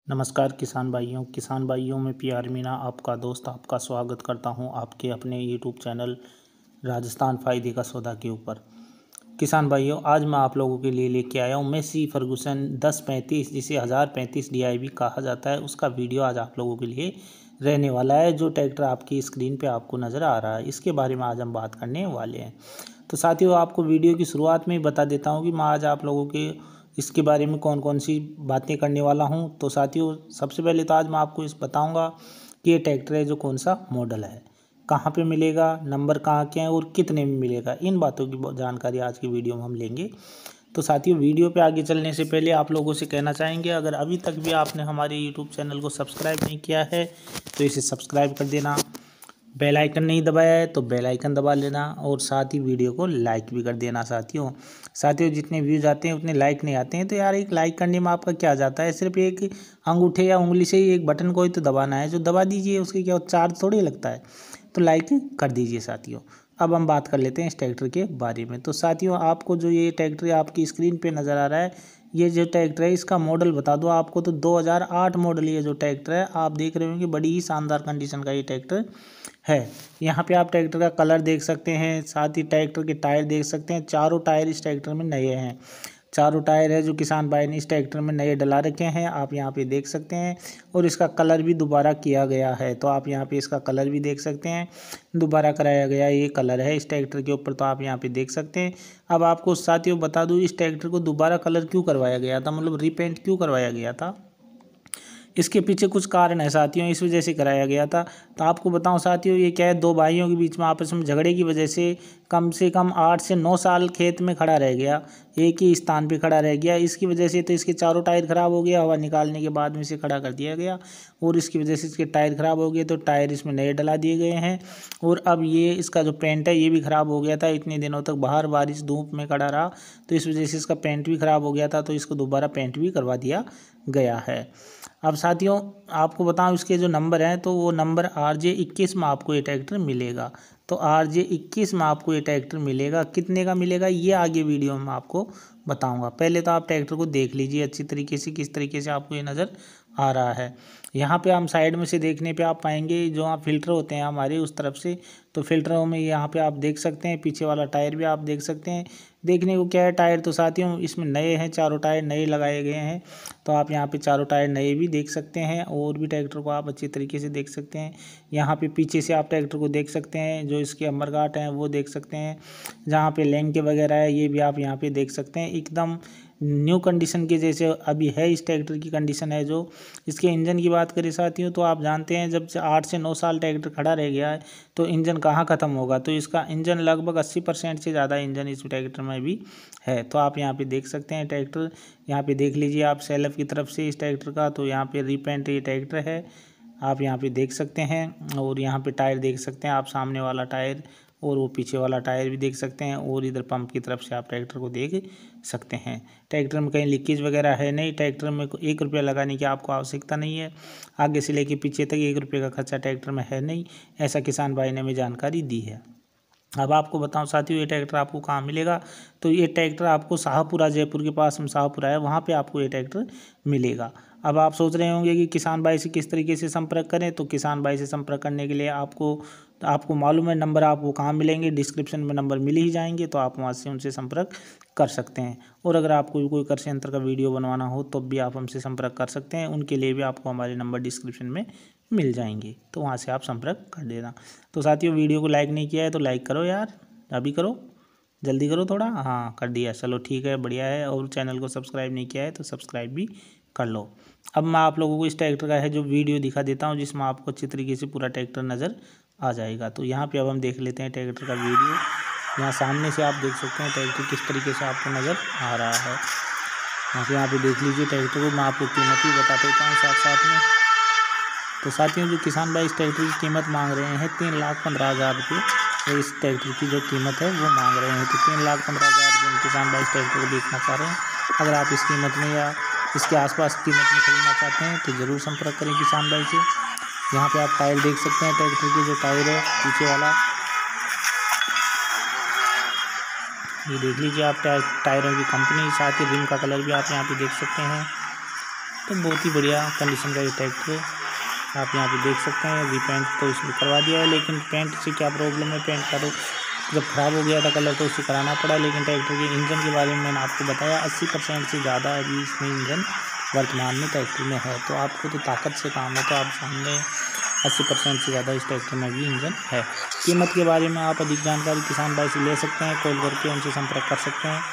नमस्कार किसान भाइयों में पीआर मीना आपका दोस्त आपका स्वागत करता हूं आपके अपने यूट्यूब चैनल राजस्थान फ़ायदे का सौदा के ऊपर। किसान भाइयों, आज मैं आप लोगों के लिए लेके आया हूं मेसी फर्गूसन 1035 जिसे 1035 DIV कहा जाता है, उसका वीडियो आज आप लोगों के लिए रहने वाला है। जो ट्रैक्टर आपकी स्क्रीन पे आपको नज़र आ रहा है, इसके बारे में आज हम बात करने वाले हैं। तो साथियों, आपको वीडियो की शुरुआत में ही बता देता हूँ कि मैं आज आप लोगों के इसके बारे में कौन कौन सी बातें करने वाला हूं। तो साथियों, सबसे पहले तो आज मैं आपको इस बताऊंगा कि ये ट्रैक्टर है जो कौन सा मॉडल है, कहां पे मिलेगा, नंबर कहां के हैं और कितने में मिलेगा। इन बातों की जानकारी आज की वीडियो में हम लेंगे। तो साथियों, वीडियो पे आगे चलने से पहले आप लोगों से कहना चाहेंगे, अगर अभी तक भी आपने हमारे यूट्यूब चैनल को सब्सक्राइब नहीं किया है तो इसे सब्सक्राइब कर देना। बेल आइकन नहीं दबाया है तो बेल आइकन दबा लेना और साथ ही वीडियो को लाइक भी कर देना। साथियों जितने व्यूज आते हैं उतने लाइक नहीं आते हैं, तो यार एक लाइक करने में आपका क्या जाता है, सिर्फ एक अंगूठे या उंगली से ही एक बटन को ही तो दबाना है, जो दबा दीजिए उसके क्या चार्ज थोड़ी लगता है, तो लाइक कर दीजिए। साथियों, अब हम बात कर लेते हैं इस ट्रैक्टर के बारे में। तो साथियों, आपको जो ये ट्रैक्टर आपकी स्क्रीन पे नज़र आ रहा है, ये जो ट्रैक्टर है इसका मॉडल बता दो आपको, तो 2008 मॉडल ये जो ट्रैक्टर है आप देख रहे होंगे, बड़ी ही शानदार कंडीशन का ये ट्रैक्टर है। यहाँ पे आप ट्रैक्टर का कलर देख सकते हैं, साथ ही ट्रैक्टर के टायर देख सकते हैं। चारों टायर इस ट्रैक्टर में नए हैं, चारों टायर है जो किसान भाई ने इस ट्रैक्टर में नए डला रखे हैं, आप यहाँ पे देख सकते हैं। और इसका कलर भी दोबारा किया गया है, तो आप यहाँ पे इसका कलर भी देख सकते हैं, दोबारा कराया गया ये कलर है इस ट्रैक्टर के ऊपर, तो आप यहाँ पे देख सकते हैं। अब आपको साथियों बता दूँ, इस ट्रैक्टर को दोबारा कलर क्यों करवाया गया था, मतलब रीपेंट क्यों करवाया गया था, इसके पीछे कुछ कारण है साथियों, इस वजह से कराया गया था। तो आपको बताऊं साथियों, ये क्या है, दो भाइयों के बीच में आपस में झगड़े की वजह से कम 8 से 9 साल खेत में खड़ा रह गया, एक ही स्थान पे खड़ा रह गया। इसकी वजह से तो इसके चारों टायर खराब हो गया, हवा निकालने के बाद में इसे खड़ा कर दिया गया और इसकी वजह से इसके टायर खराब हो गए, तो टायर इसमें नए डला दिए गए हैं। और अब ये इसका जो पेंट है ये भी ख़राब हो गया था, इतने दिनों तक बाहर बारिश धूप में खड़ा रहा, तो इस वजह से इसका पेंट भी ख़राब हो गया था, तो इसको दोबारा पेंट भी करवा दिया गया है। अब साथियों, आपको बताऊं इसके जो नंबर हैं, तो वो नंबर RJ21 में आपको ये ट्रैक्टर मिलेगा। तो RJ21 में आपको ये ट्रैक्टर मिलेगा, कितने का मिलेगा ये आगे वीडियो में आपको बताऊंगा। पहले तो आप ट्रैक्टर को देख लीजिए अच्छी तरीके से, किस तरीके से आपको ये नज़र आ रहा है। यहाँ पे हम साइड में से देखने पे आप पाएंगे जो आप फिल्टर होते हैं हमारे उस तरफ से, तो फिल्टरों में यहाँ पे आप देख सकते हैं, पीछे वाला टायर भी आप देख सकते हैं। देखने को क्या है टायर, तो साथियों इसमें नए हैं, चारों टायर नए लगाए गए हैं, तो आप यहाँ पे चारों टायर नए भी देख सकते हैं और भी ट्रैक्टर को आप अच्छी तरीके से देख सकते हैं। यहाँ पे पीछे से आप ट्रैक्टर को देख सकते हैं, जो इसके अमर गाट हैं वो देख सकते हैं, जहाँ पे लैंके वगैरह है ये भी आप यहाँ पे देख सकते हैं। एकदम न्यू कंडीशन के जैसे अभी है इस ट्रैक्टर की कंडीशन है। जो इसके इंजन की बात करें साथियों, तो आप जानते हैं जब 8 से 9 साल ट्रैक्टर खड़ा रह गया है तो इंजन कहाँ ख़त्म होगा, तो इसका इंजन लगभग 80% से ज़्यादा इंजन इस ट्रैक्टर में भी है। तो आप यहाँ पे देख सकते हैं ट्रैक्टर, यहाँ पे देख लीजिए आप सेल्फ की तरफ से इस ट्रैक्टर का, तो यहाँ पे रीपेंट ये ट्रैक्टर है, आप यहाँ पे देख सकते हैं। और यहाँ पे टायर देख सकते हैं आप, सामने वाला टायर और वो पीछे वाला टायर भी देख सकते हैं, और इधर पंप की तरफ से आप ट्रैक्टर को देख सकते हैं। ट्रैक्टर में कहीं लीकेज वगैरह है नहीं, ट्रैक्टर में 1 रुपया लगाने की आपको आवश्यकता नहीं है, आगे से लेके पीछे तक 1 रुपये का खर्चा ट्रैक्टर में है नहीं, ऐसा किसान भाई ने हमें जानकारी दी है। अब आपको बताऊं साथियों, ये ट्रैक्टर आपको कहाँ मिलेगा, तो ये ट्रैक्टर आपको शाहपुरा, जयपुर के पास में शाहपुरा है, वहाँ पे आपको ये ट्रैक्टर मिलेगा। अब आप सोच रहे होंगे कि किसान भाई से किस तरीके से संपर्क करें, तो किसान भाई से संपर्क करने के लिए आपको मालूम है नंबर आपको कहाँ मिलेंगे, डिस्क्रिप्शन में नंबर मिल ही जाएंगे, तो आप वहाँ से उनसे संपर्क कर सकते हैं। और अगर आपको कोई कृषि यंत्र का वीडियो बनवाना हो तो भी आप हमसे संपर्क कर सकते हैं, उनके लिए भी आपको हमारे नंबर डिस्क्रिप्शन में मिल जाएंगे, तो वहाँ से आप संपर्क कर देना। तो साथियों, वीडियो को लाइक नहीं किया है तो लाइक करो यार, अभी करो, जल्दी करो थोड़ा। हाँ कर दिया, चलो ठीक है, बढ़िया है। और चैनल को सब्सक्राइब नहीं किया है तो सब्सक्राइब भी कर लो। अब मैं आप लोगों को इस ट्रैक्टर का है जो वीडियो दिखा देता हूँ, जिसमें आपको अच्छी तरीके से पूरा ट्रैक्टर नज़र आ जाएगा। तो यहाँ पे अब हम देख लेते हैं ट्रैक्टर का वीडियो। यहाँ सामने से आप देख सकते हैं ट्रैक्टर किस तरीके से आपको नज़र आ रहा है। यहाँ पे देख लीजिए ट्रैक्टर को, मैं आपको कीमत भी बता देता हूँ साथ साथ में। तो साथियों, जो किसान भाई इस ट्रैक्टर की कीमत मांग रहे हैं 3,15,000 रुपये, तो इस ट्रैक्टर की जो कीमत है वो मांग रहे हैं, तो 3,15,000 रुपये में किसान भाई इस ट्रैक्टर को बेचना चाह रहे हैं। अगर आप इस कीमत में या इसके आसपास कीमत में खरीदना चाहते हैं तो ज़रूर संपर्क करें किसान भाई से। यहाँ पे आप टायर देख सकते हैं, ट्रैक्टर के जो टायर है पीछे वाला, ये देख लीजिए आप टायरों की कंपनी, साथ ही रिम का कलर भी आप यहाँ पे देख सकते हैं। तो बहुत ही बढ़िया कंडीशन का ये ट्रैक्टर है। आप यहाँ पे देख सकते हैं। अभी पेंट तो इसमें करवा दिया है, लेकिन पेंट से क्या प्रॉब्लम है, पेंट का तो जब ख़राब हो गया था कलर तो उसे कराना पड़ा। लेकिन ट्रैक्टर के इंजन के बारे में मैंने आपको बताया 80% से ज़्यादा अभी इसमें इंजन वर्तमान में ट्रैक्टर में है। तो आपको तो ताकत से काम है, तो आप सामने 80% से ज़्यादा इस ट्रैक्टर में भी इंजन है। कीमत के बारे में आप अधिक जानकारी किसान भाई से ले सकते हैं, कॉल करके उनसे संपर्क कर सकते हैं।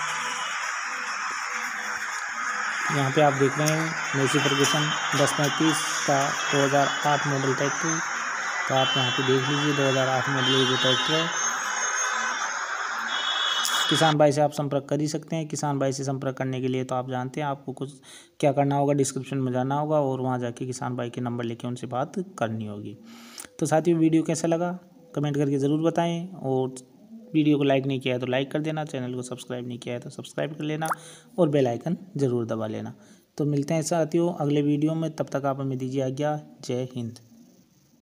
यहाँ पे आप देख रहे हैं मेसी फर्गूसन 1035 का 2008 मॉडल ट्रैक्टर। तो आप यहाँ पे देख लीजिए 2008 मॉडल ये जो ट्रैक्टर है। किसान भाई से आप संपर्क कर ही सकते हैं। किसान भाई से संपर्क करने के लिए तो आप जानते हैं आपको कुछ क्या करना होगा, डिस्क्रिप्शन में जाना होगा और वहाँ जाके किसान भाई के नंबर लेके उनसे बात करनी होगी। तो साथियों, वीडियो कैसा लगा कमेंट करके ज़रूर बताएं, और वीडियो को लाइक नहीं किया है तो लाइक कर देना, चैनल को सब्सक्राइब नहीं किया है तो सब्सक्राइब कर लेना और बेल आइकन ज़रूर दबा लेना। तो मिलते हैं साथियों अगले वीडियो में, तब तक आप हमें दीजिए आज्ञा। जय हिंद।